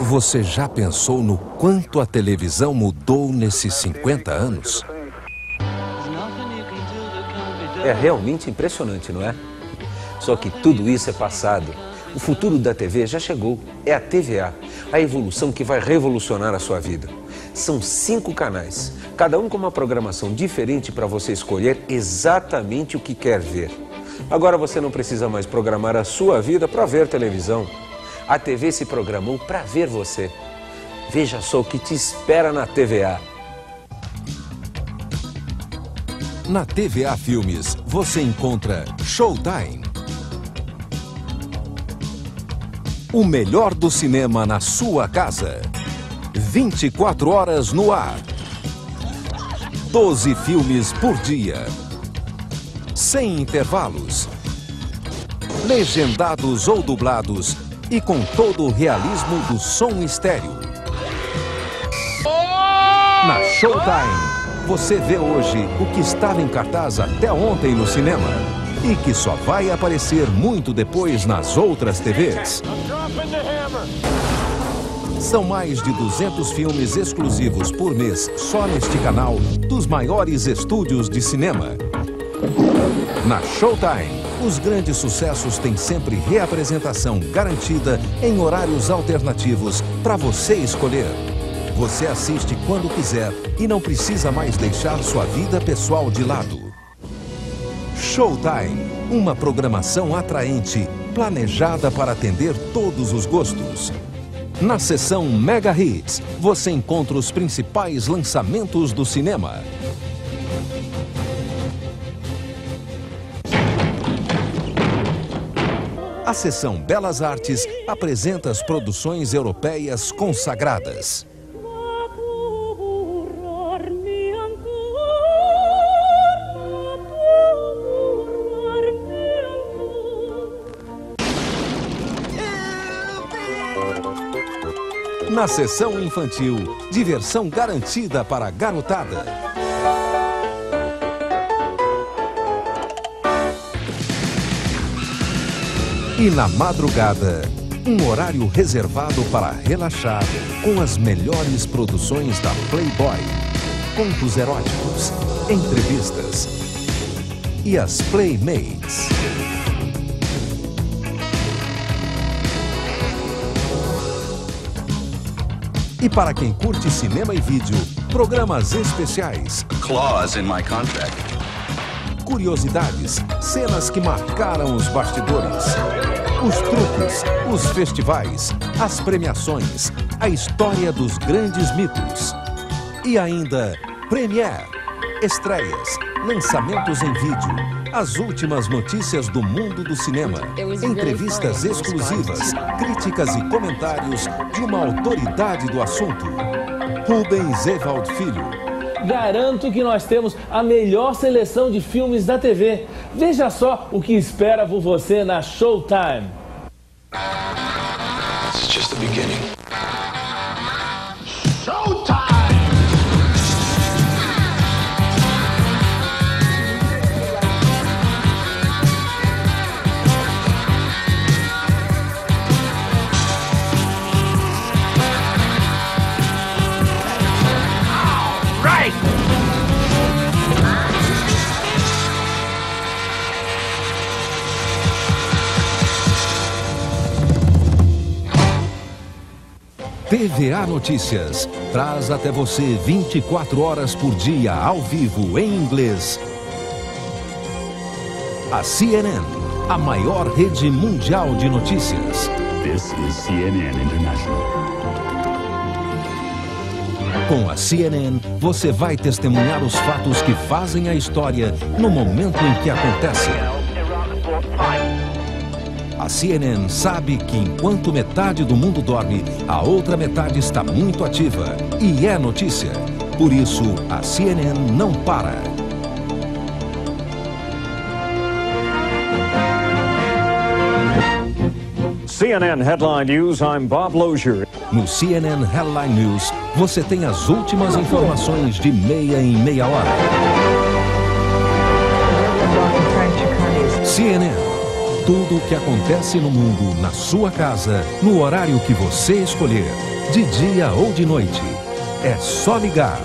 Você já pensou no quanto a televisão mudou nesses 50 anos? É realmente impressionante, não é? Só que tudo isso é passado. O futuro da TV já chegou. É a TVA, a evolução que vai revolucionar a sua vida. São 5 canais, cada um com uma programação diferente para você escolher exatamente o que quer ver. Agora você não precisa mais programar a sua vida para ver televisão. A TV se programou para ver você. Veja só o que te espera na TVA. Na TVA Filmes, você encontra Showtime. O melhor do cinema na sua casa. 24 horas no ar. 12 filmes por dia. Sem intervalos. Legendados ou dublados e com todo o realismo do som estéreo. Na Showtime. Você vê hoje o que estava em cartaz até ontem no cinema e que só vai aparecer muito depois nas outras TVs. São mais de 200 filmes exclusivos por mês só neste canal dos maiores estúdios de cinema. Na Showtime, os grandes sucessos têm sempre reapresentação garantida em horários alternativos para você escolher. Você assiste quando quiser e não precisa mais deixar sua vida pessoal de lado. Showtime, uma programação atraente, planejada para atender todos os gostos. Na seção Mega Hits, você encontra os principais lançamentos do cinema. A seção Belas Artes apresenta as produções europeias consagradas. Na seção infantil, diversão garantida para a garotada. E na madrugada, um horário reservado para relaxar com as melhores produções da Playboy, contos eróticos, entrevistas e as Playmates. E para quem curte cinema e vídeo, programas especiais. Clause in my contract. Curiosidades, cenas que marcaram os bastidores. Os truques, os festivais, as premiações, a história dos grandes mitos. E ainda, Premiere, estreias, lançamentos em vídeo, as últimas notícias do mundo do cinema, entrevistas exclusivas, críticas e comentários de uma autoridade do assunto. Rubens Evald Filho. Garanto que nós temos a melhor seleção de filmes da TV. Veja só o que espera por você na Showtime. It's just the beginning. Showtime! TVA Notícias traz até você 24 horas por dia ao vivo em inglês. A CNN, a maior rede mundial de notícias. This is CNN International. Com a CNN, você vai testemunhar os fatos que fazem a história no momento em que acontecem. A CNN sabe que enquanto metade do mundo dorme, a outra metade está muito ativa e é notícia. Por isso, a CNN não para. CNN Headline News, I'm Bob Lozier. No CNN Headline News, você tem as últimas informações de meia em meia hora. CNN, Tudo o que acontece no mundo, na sua casa, no horário que você escolher, de dia ou de noite. É só ligar.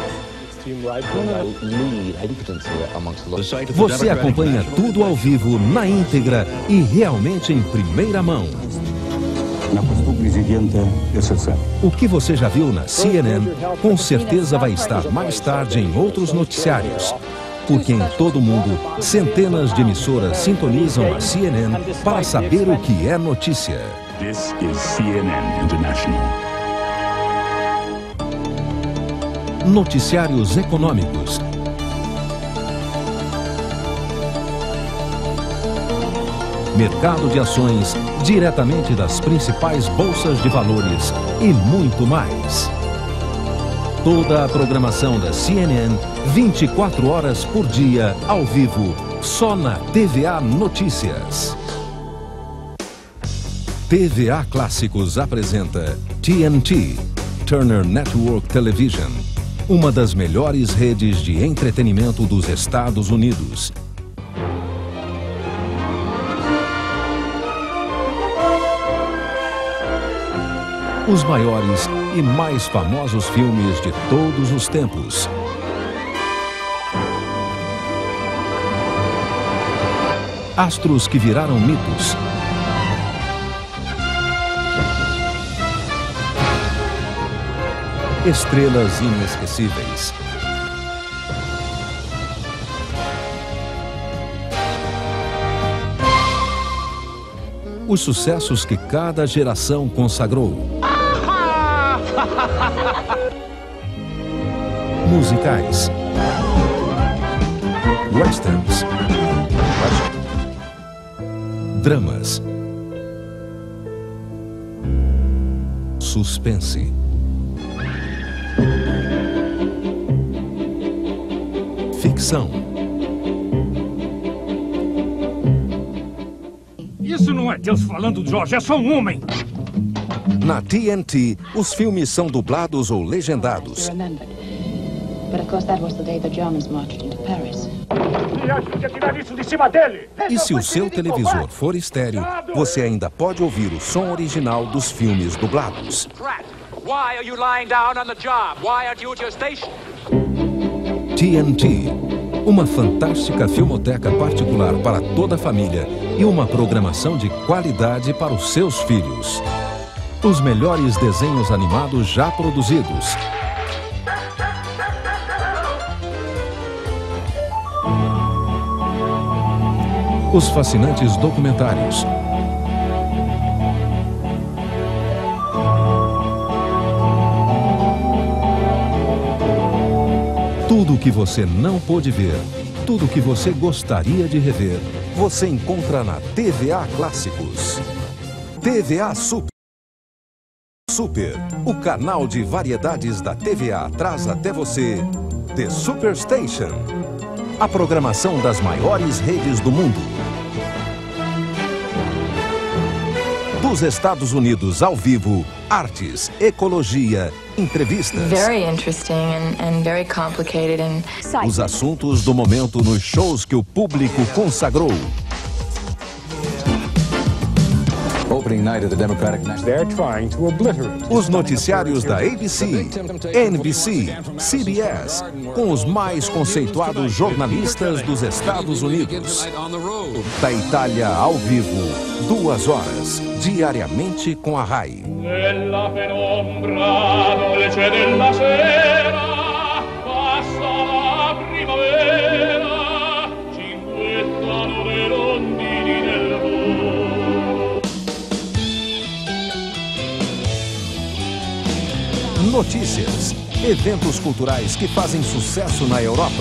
Você acompanha tudo ao vivo, na íntegra e realmente em primeira mão. O que você já viu na CNN, com certeza vai estar mais tarde em outros noticiários. Porque em todo o mundo, centenas de emissoras sintonizam a CNN para saber o que é notícia. This is CNN International. Noticiários econômicos. Mercado de ações, diretamente das principais bolsas de valores e muito mais. Toda a programação da CNN, 24 horas por dia, ao vivo, só na TVA Notícias. TVA Clássicos apresenta TNT, Turner Network Television, uma das melhores redes de entretenimento dos Estados Unidos. Os maiores e mais famosos filmes de todos os tempos. Astros que viraram mitos. Estrelas inesquecíveis. Os sucessos que cada geração consagrou. Musicais. Westerns. Dramas. Suspense. Ficção. Isso não é Deus falando, George, é só um homem. Na TNT, os filmes são dublados ou legendados. E se o seu televisor for estéreo, você ainda pode ouvir o som original dos filmes dublados. TNT, uma fantástica filmoteca particular para toda a família e uma programação de qualidade para os seus filhos. Os melhores desenhos animados já produzidos. Os fascinantes documentários. Tudo o que você não pôde ver, tudo o que você gostaria de rever, você encontra na TVA Clássicos. TVA Super. O canal de variedades da TVA traz até você The Superstation, a programação das maiores redes do mundo. Dos Estados Unidos ao vivo, artes, ecologia, entrevistas. Very interesting and very complicated and os assuntos do momento nos shows que o público consagrou. Os noticiários da ABC, NBC, CBS, com os mais conceituados jornalistas dos Estados Unidos. Da Itália ao vivo, 2 horas, diariamente com a RAI. Notícias, eventos culturais que fazem sucesso na Europa.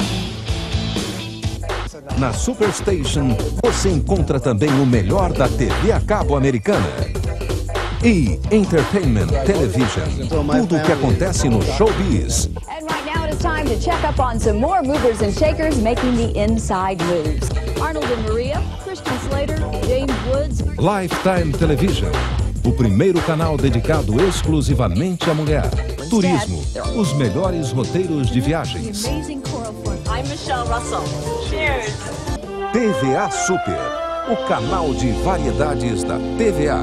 Na Superstation, você encontra também o melhor da TV a cabo americana. E Entertainment Television, tudo o que acontece no showbiz. And right now it is time to check up on some more movers and shakers making the inside moves. Arnold and Maria, Christian Slater, James Woods. Lifetime Television, o primeiro canal dedicado exclusivamente à mulher. Turismo, os melhores roteiros de viagens. I'm Michelle Russell. Cheers. TVA Super, o canal de variedades da TVA.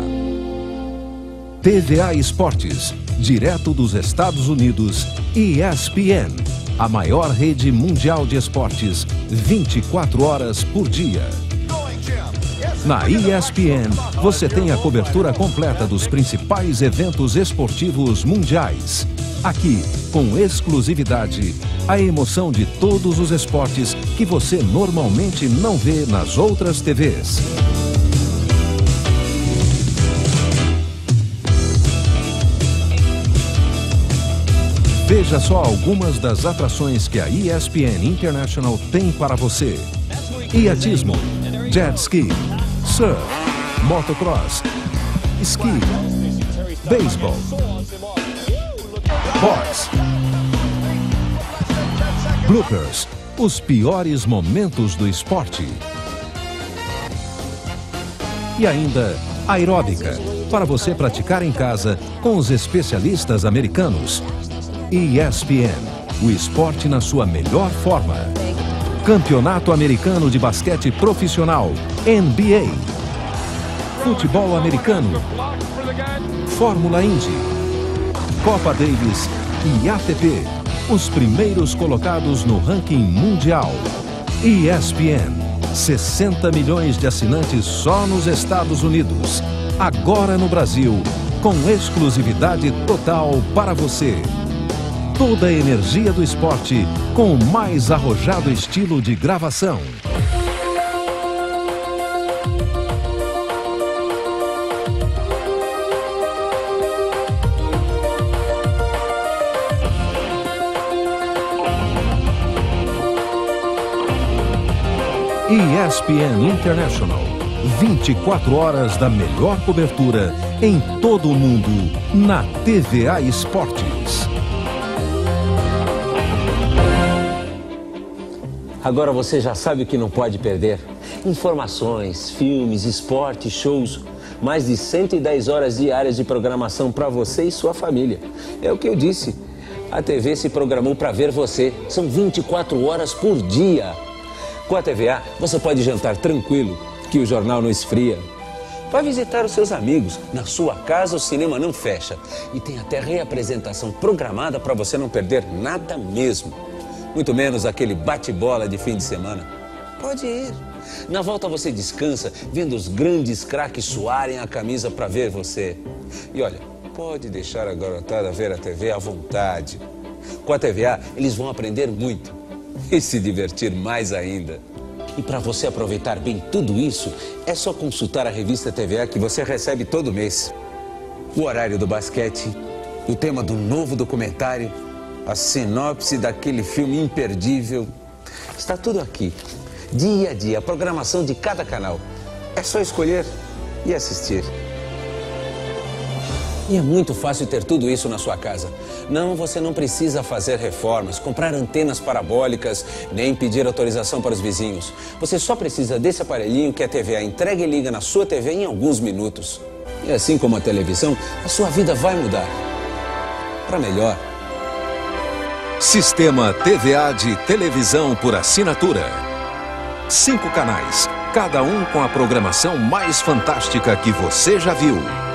TVA Esportes, direto dos Estados Unidos, ESPN, a maior rede mundial de esportes, 24 horas por dia. Na ESPN, você tem a cobertura completa dos principais eventos esportivos mundiais. Aqui, com exclusividade, a emoção de todos os esportes que você normalmente não vê nas outras TVs. Veja só algumas das atrações que a ESPN International tem para você: iatismo, jet ski, surf, motocross, ski, beisebol, boxe, bloopers, os piores momentos do esporte. E ainda aeróbica, para você praticar em casa com os especialistas americanos. ESPN, o esporte na sua melhor forma. Campeonato Americano de Basquete Profissional, NBA. Futebol Americano. Fórmula Indy. Copa Davis e ATP, os primeiros colocados no ranking mundial. ESPN, 60 milhões de assinantes só nos Estados Unidos. Agora no Brasil, com exclusividade total para você. Toda a energia do esporte com o mais arrojado estilo de gravação. ESPN International, 24 horas da melhor cobertura em todo o mundo na TVA Esportes. Agora você já sabe o que não pode perder. Informações, filmes, esportes, shows. Mais de 110 horas diárias de programação para você e sua família. É o que eu disse. A TV se programou para ver você. São 24 horas por dia. Com a TVA, você pode jantar tranquilo, que o jornal não esfria. Vai visitar os seus amigos. Na sua casa o cinema não fecha. E tem até reapresentação programada para você não perder nada mesmo. Muito menos aquele bate-bola de fim de semana. Pode ir. Na volta você descansa, vendo os grandes craques suarem a camisa para ver você. E olha, pode deixar a garotada ver a TV à vontade. Com a TVA, eles vão aprender muito e se divertir mais ainda. E para você aproveitar bem tudo isso, é só consultar a revista TVA que você recebe todo mês. O horário do basquete, o tema do novo documentário, a sinopse daquele filme imperdível. Está tudo aqui, dia a dia, a programação de cada canal. É só escolher e assistir. E é muito fácil ter tudo isso na sua casa. Não, você não precisa fazer reformas, comprar antenas parabólicas, nem pedir autorização para os vizinhos. Você só precisa desse aparelhinho que a TVA entrega e liga na sua TV em alguns minutos. E assim como a televisão, a sua vida vai mudar. Para melhor. Sistema TVA de televisão por assinatura. 5 canais, cada um com a programação mais fantástica que você já viu.